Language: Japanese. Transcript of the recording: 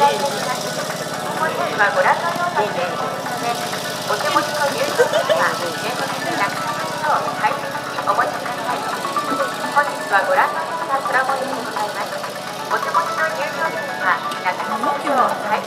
いいています。本日はご覧のような点のため、お手持ちの入場券は念のためなくさないよう大切にお持ちください。本日はご覧のような空模様でございます。お手持ちの入場券はなくさないよう大